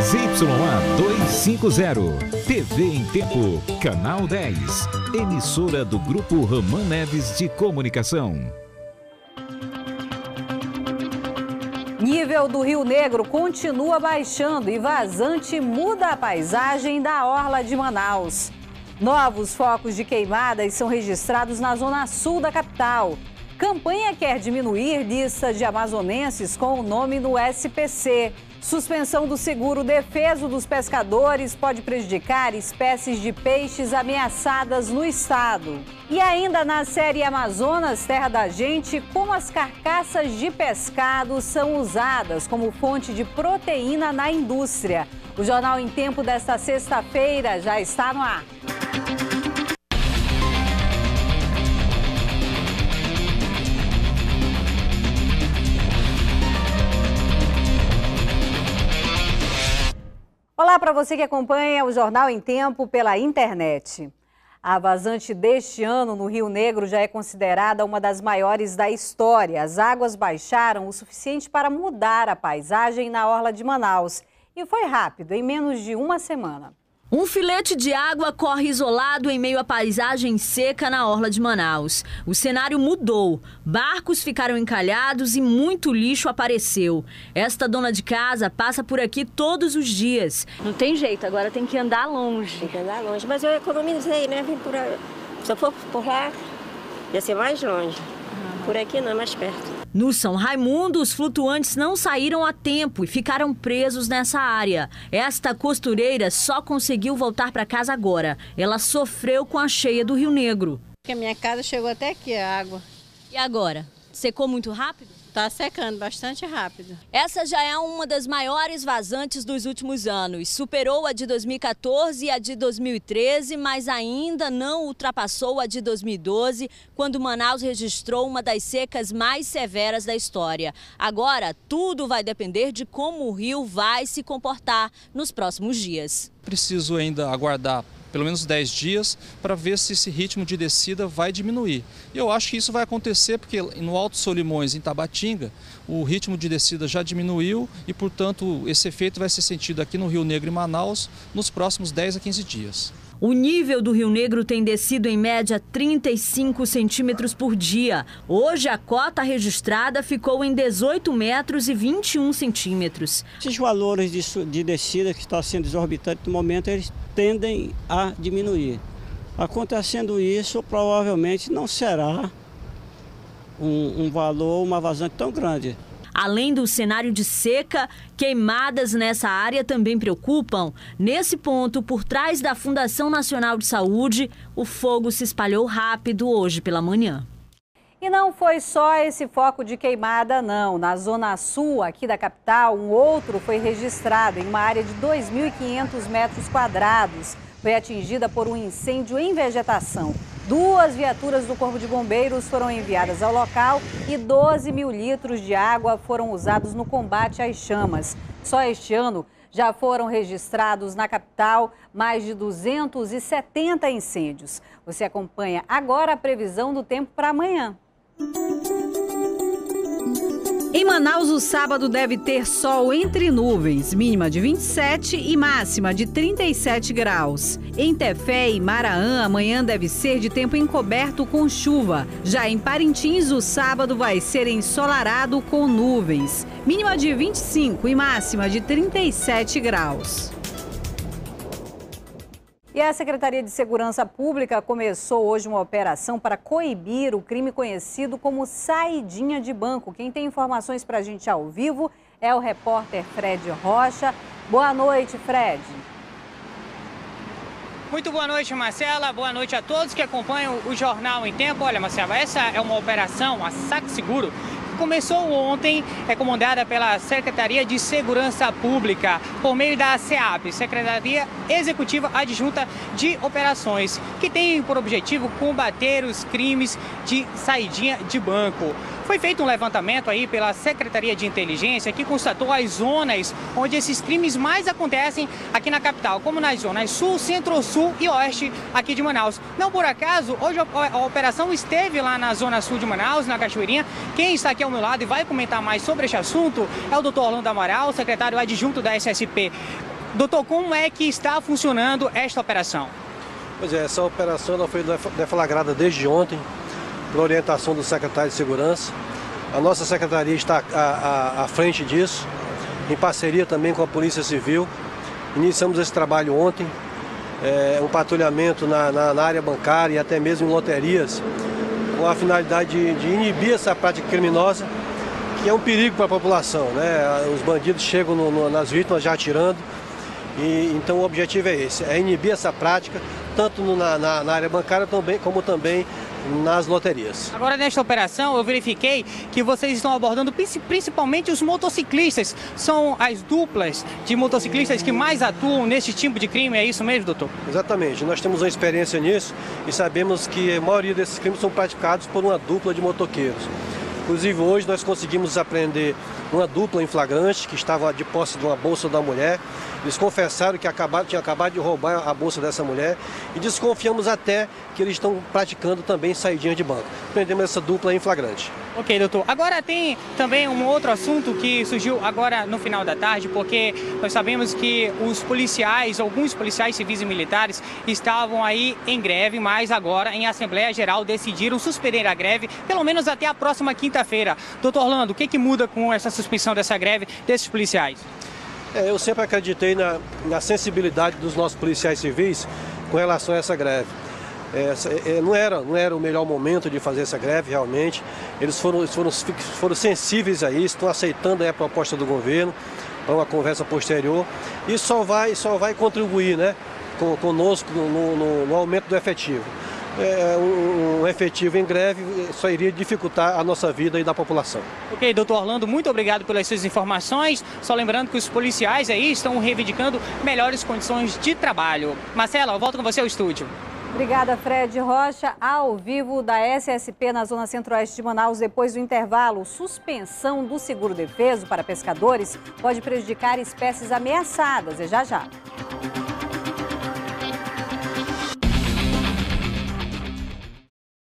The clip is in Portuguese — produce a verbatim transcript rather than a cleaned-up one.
Y A duzentos e cinquenta, T V em Tempo, Canal dez, emissora do Grupo Roman Neves de Comunicação. Nível do Rio Negro continua baixando e vazante muda a paisagem da orla de Manaus. Novos focos de queimadas são registrados na zona sul da capital. Campanha quer diminuir lista de amazonenses com o nome no S P C. Suspensão do seguro defeso dos pescadores pode prejudicar espécies de peixes ameaçadas no estado. E ainda na série Amazonas, Terra da Gente, como as carcaças de pescado são usadas como fonte de proteína na indústria. O Jornal em Tempo desta sexta-feira já está no ar. Olá para você que acompanha o Jornal em Tempo pela internet. A vazante deste ano no Rio Negro já é considerada uma das maiores da história. As águas baixaram o suficiente para mudar a paisagem na orla de Manaus. E foi rápido, em menos de uma semana. Um filete de água corre isolado em meio à paisagem seca na orla de Manaus. O cenário mudou. Barcos ficaram encalhados e muito lixo apareceu. Esta dona de casa passa por aqui todos os dias. Não tem jeito, agora tem que andar longe. Tem que andar longe, mas eu economizei, né? Vim por aí. Se eu for por lá, ia ser mais longe. Uhum. Por aqui não, é mais perto. No São Raimundo, os flutuantes não saíram a tempo e ficaram presos nessa área. Esta costureira só conseguiu voltar para casa agora. Ela sofreu com a cheia do Rio Negro. A minha casa chegou até aqui a água. E agora? Secou muito rápido? Está secando bastante rápido. Essa já é uma das maiores vazantes dos últimos anos. Superou a de dois mil e quatorze e a de dois mil e treze, mas ainda não ultrapassou a de dois mil e doze, quando Manaus registrou uma das secas mais severas da história. Agora, tudo vai depender de como o rio vai se comportar nos próximos dias. Preciso ainda aguardar pelo menos dez dias para ver se esse ritmo de descida vai diminuir. E eu acho que isso vai acontecer porque no Alto Solimões, em Tabatinga, o ritmo de descida já diminuiu e, portanto, esse efeito vai ser sentido aqui no Rio Negro e Manaus nos próximos dez a quinze dias. O nível do Rio Negro tem descido em média trinta e cinco centímetros por dia. Hoje a cota registrada ficou em dezoito metros e vinte e um centímetros. Esses valores de, de descida que estão sendo exorbitantes no momento, eles tendem a diminuir. Acontecendo isso, provavelmente não será um, um valor, uma vazante tão grande. Além do cenário de seca, queimadas nessa área também preocupam. Nesse ponto, por trás da Fundação Nacional de Saúde, o fogo se espalhou rápido hoje pela manhã. E não foi só esse foco de queimada, não. Na zona sul aqui da capital, um outro foi registrado em uma área de dois mil e quinhentos metros quadrados. Foi atingida por um incêndio em vegetação. Duas viaturas do Corpo de Bombeiros foram enviadas ao local e doze mil litros de água foram usados no combate às chamas. Só este ano já foram registrados na capital mais de duzentos e setenta incêndios. Você acompanha agora a previsão do tempo para amanhã. Em Manaus, o sábado deve ter sol entre nuvens, mínima de vinte e sete e máxima de trinta e sete graus. Em Tefé e Maraã, amanhã deve ser de tempo encoberto com chuva. Já em Parintins, o sábado vai ser ensolarado com nuvens, mínima de vinte e cinco e máxima de trinta e sete graus. E a Secretaria de Segurança Pública começou hoje uma operação para coibir o crime conhecido como saidinha de banco. Quem tem informações para a gente ao vivo é o repórter Fred Rocha. Boa noite, Fred. Muito boa noite, Marcela. Boa noite a todos que acompanham o Jornal em Tempo. Olha, Marcela, essa é uma operação, a Saque Seguro, começou ontem, é comandada pela Secretaria de Segurança Pública, por meio da SEAP, Secretaria Executiva Adjunta de Operações, que tem por objetivo combater os crimes de saidinha de banco. Foi feito um levantamento aí pela Secretaria de Inteligência que constatou as zonas onde esses crimes mais acontecem aqui na capital, como nas zonas Sul, Centro-Sul e Oeste aqui de Manaus. Não por acaso, hoje a operação esteve lá na Zona Sul de Manaus, na Cachoeirinha. Quem está aqui ao meu lado e vai comentar mais sobre este assunto é o doutor Orlando Amaral, secretário adjunto da S S P. Doutor, como é que está funcionando esta operação? Pois é, essa operação ela foi deflagrada desde ontem, por orientação do secretário de Segurança. A nossa secretaria está à, à, à frente disso, em parceria também com a Polícia Civil. Iniciamos esse trabalho ontem, é, um patrulhamento na, na, na área bancária e até mesmo em loterias, com a finalidade de, de inibir essa prática criminosa, que é um perigo para a população, né? Os bandidos chegam no, no, nas vítimas já atirando, e então o objetivo é esse, é inibir essa prática, tanto no, na, na, na área bancária também, como também nas loterias. Agora, nesta operação, eu verifiquei que vocês estão abordando principalmente os motociclistas. São as duplas de motociclistas que mais atuam nesse tipo de crime, é isso mesmo, doutor? Exatamente. Nós temos uma experiência nisso e sabemos que a maioria desses crimes são praticados por uma dupla de motoqueiros. Inclusive, hoje nós conseguimos apreender uma dupla em flagrante que estava de posse de uma bolsa da mulher. Eles confessaram que acabaram, tinham acabado de roubar a bolsa dessa mulher e desconfiamos até que eles estão praticando também saidinha de banco. Prendemos essa dupla em flagrante. Ok, doutor. Agora tem também um outro assunto que surgiu agora no final da tarde, porque nós sabemos que os policiais, alguns policiais civis e militares estavam aí em greve, mas agora em Assembleia Geral decidiram suspender a greve, pelo menos até a próxima quinta-feira. Doutor Orlando, o que, que muda com essa suspensão dessa greve desses policiais? É, eu sempre acreditei na, na sensibilidade dos nossos policiais civis com relação a essa greve. É, é, não, era, não era o melhor momento de fazer essa greve, realmente. Eles foram, eles foram, foram sensíveis a isso, estão aceitando aí a proposta do governo para uma conversa posterior. E só vai, só vai contribuir, né, com, conosco no, no, no aumento do efetivo. É, um, um efetivo em greve só iria dificultar a nossa vida e da população. Ok, doutor Orlando, muito obrigado pelas suas informações. Só lembrando que os policiais aí estão reivindicando melhores condições de trabalho. Marcela, eu volto com você ao estúdio. Obrigada, Fred Rocha. Ao vivo da S S P na Zona Centro-Oeste de Manaus, depois do intervalo, suspensão do seguro-defeso para pescadores pode prejudicar espécies ameaçadas. É já já.